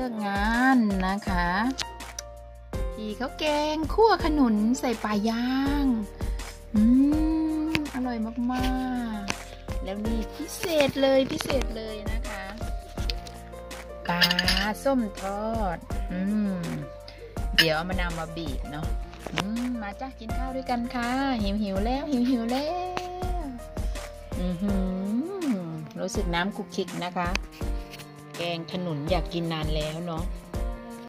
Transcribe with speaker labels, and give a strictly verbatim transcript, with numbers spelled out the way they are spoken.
Speaker 1: ลิกงานนะคะที่เขาแกงคั่วขนุนใส่ปลาย่างอืมอร่อยมากๆแล้วนี่พิเศษเลยพิเศษเลยนะคะปลาส้มทอดอืมเดี๋ยวเอามะนาวมาบีบเนาะอืมมาจ้ะกินข้าวด้วยกันค่ะหิวหิวแล้วหิวหิวแล้วอือหือรู้สึกน้ำคุกคิกนะคะแกงขนุนอยากกินนานแล้วเนาะ